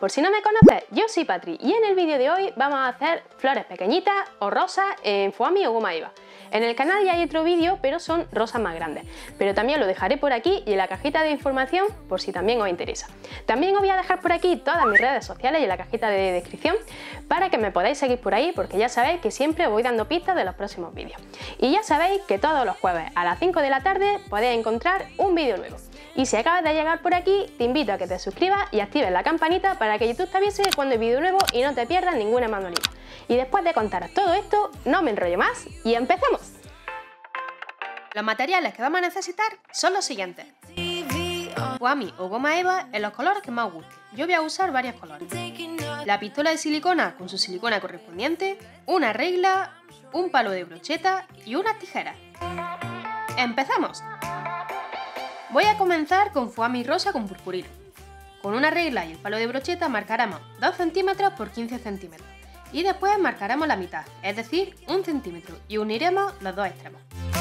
Por si no me conoces, yo soy Patri y en el vídeo de hoy vamos a hacer flores pequeñitas o rosas en foamy o goma eva. En el canal ya hay otro vídeo, pero son rosas más grandes. Pero también lo dejaré por aquí y en la cajita de información por si también os interesa. También os voy a dejar por aquí todas mis redes sociales y en la cajita de descripción para que me podáis seguir por ahí, porque ya sabéis que siempre os voy dando pistas de los próximos vídeos. Y ya sabéis que todos los jueves a las 5 de la tarde podéis encontrar un vídeo nuevo. Y si acabas de llegar por aquí, te invito a que te suscribas y actives la campanita para que YouTube te avise cuando hay vídeo nuevo y no te pierdas ninguna manualidad. Y después de contaros todo esto, no me enrollo más y ¡empezamos! Los materiales que vamos a necesitar son los siguientes: foamy o goma eva en los colores que más os gusten. Yo voy a usar varios colores. La pistola de silicona con su silicona correspondiente, una regla, un palo de brocheta y unas tijeras. ¡Empezamos! Voy a comenzar con foamy rosa con purpurina. Con una regla y el palo de brocheta marcaremos 2 centímetros por 15 centímetros y después marcaremos la mitad, es decir, 1 centímetro, y uniremos los dos extremos.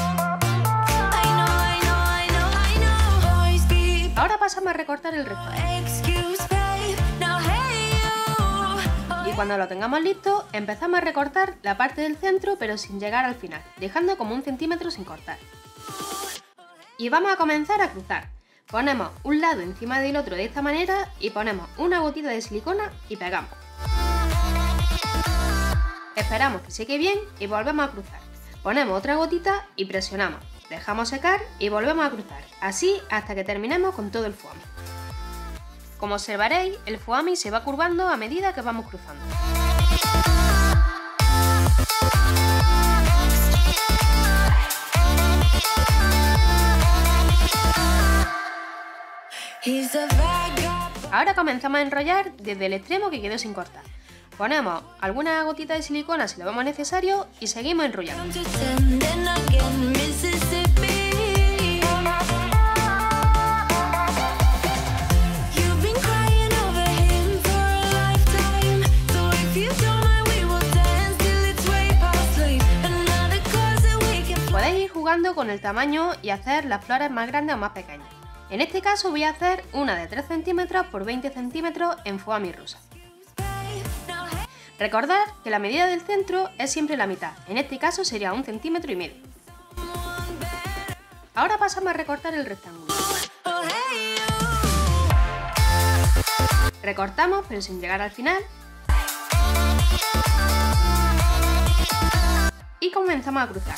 Ahora pasamos a recortar el resto. Y cuando lo tengamos listo, empezamos a recortar la parte del centro pero sin llegar al final, dejando como 1 centímetro sin cortar. Y vamos a comenzar a cruzar. Ponemos un lado encima del otro de esta manera y ponemos una gotita de silicona y pegamos. Esperamos que seque bien y volvemos a cruzar. Ponemos otra gotita y presionamos. Dejamos secar y volvemos a cruzar, así hasta que terminemos con todo el foamy. Como observaréis, el foamy se va curvando a medida que vamos cruzando. Ahora comenzamos a enrollar desde el extremo que quedó sin cortar. Ponemos alguna gotita de silicona si lo vemos necesario y seguimos enrollando. Podéis ir jugando con el tamaño y hacer las flores más grandes o más pequeñas. En este caso voy a hacer una de 3 centímetros por 20 centímetros en foamy rosa. Recordad que la medida del centro es siempre la mitad, en este caso sería 1,5 centímetros. Ahora pasamos a recortar el rectángulo. Recortamos pero sin llegar al final. Y comenzamos a cruzar.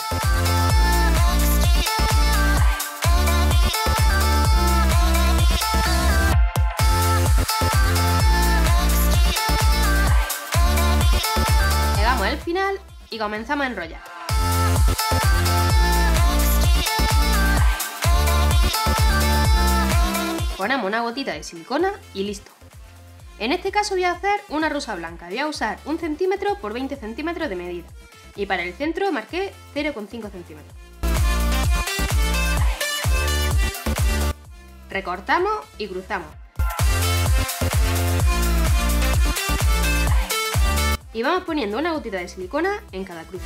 Llegamos al final y comenzamos a enrollar. Ponemos una gotita de silicona y listo. En este caso voy a hacer una rosa blanca. Voy a usar 1 centímetro por 20 centímetros de medida. Y para el centro marqué 0,5 centímetros. Recortamos y cruzamos. Y vamos poniendo una gotita de silicona en cada cruz.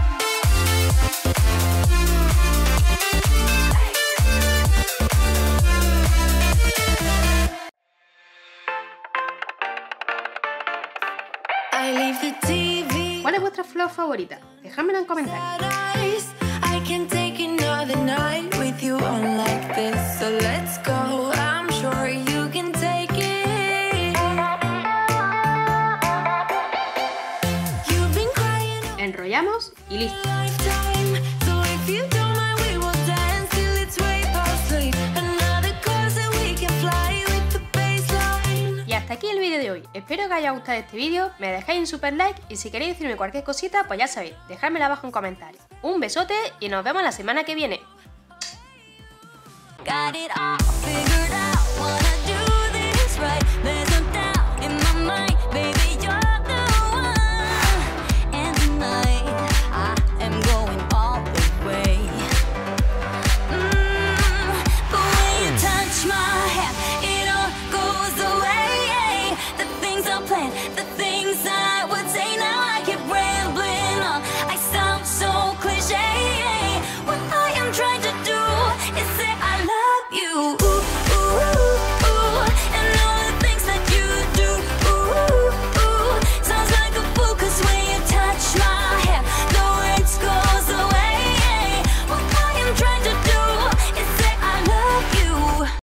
¿Cuál es vuestra flor favorita? Dejádmelo en comentarios. Enrollamos y listo. Y hasta aquí el vídeo de hoy. Espero que os haya gustado este vídeo, me dejéis un super like y si queréis decirme cualquier cosita, pues ya sabéis, dejádmela abajo en comentarios. Un besote y nos vemos la semana que viene.